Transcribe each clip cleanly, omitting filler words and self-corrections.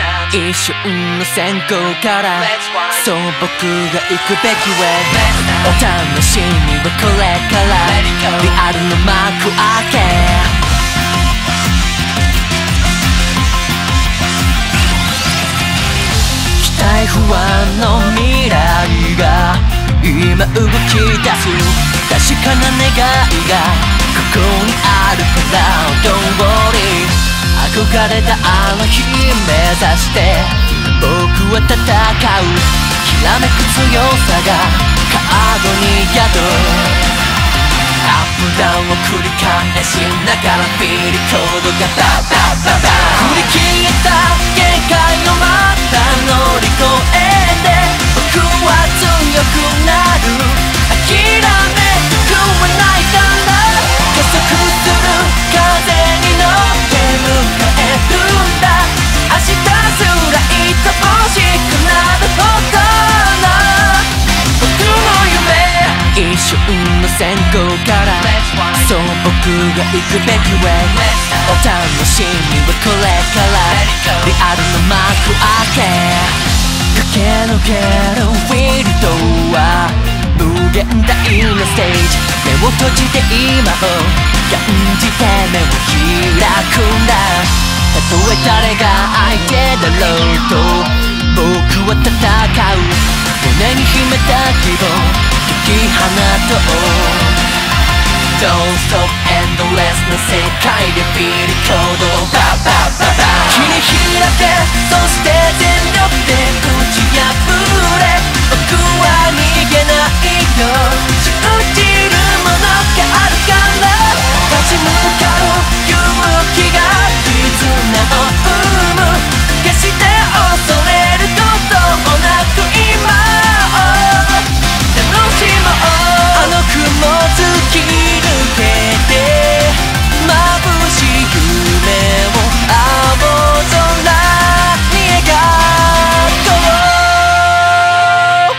一瞬の閃光からそう僕が行くべき way お楽しみはこれからリアルの幕開け期待不安の未来が今動き出す確かな願いがここにあるから Don't worry 憧れたあの日目指して僕は戦うきらめく強さがカードに宿るアップダウンを繰り返しながらフィールコードがババババ振り切った限界をまた乗り越えて僕は強くなる諦めくはないから加速する風に乗って迎えるんだ明日すら愛おしくなるほどの僕の夢一瞬の閃光からそう僕が行くべき way お楽しみはこれからリアルの幕開け駆け抜けるフィールドは無限大なステージ目を閉じて今を感じて目を開くんだたとえ誰が相手だろうと僕は戦う胸に秘めた希望解き放とう Don't stop endless な世界でフィールコードをババババ切り開けそして全力で打ち破れ僕は逃げないよ信じるものがあるから立ち向かう勇気が絆を生む決して恐れることもなく今を楽しもうあの雲突き抜けて眩しい夢を青空に描こう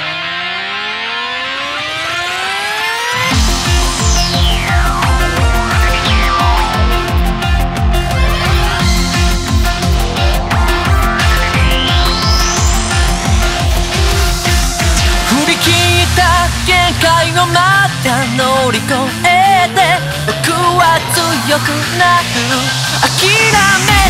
振り切った限界をまた乗り越えて僕は強くなる諦め